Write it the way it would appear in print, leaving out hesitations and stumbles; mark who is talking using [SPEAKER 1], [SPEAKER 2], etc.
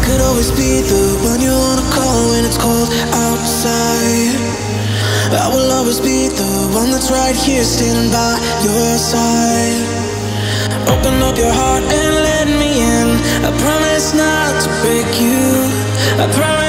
[SPEAKER 1] could always be the one you wanna call when it's cold outside. I will always be the one that's right here standing by your side. Open up your heart and let me in. I promise not to break you. I promise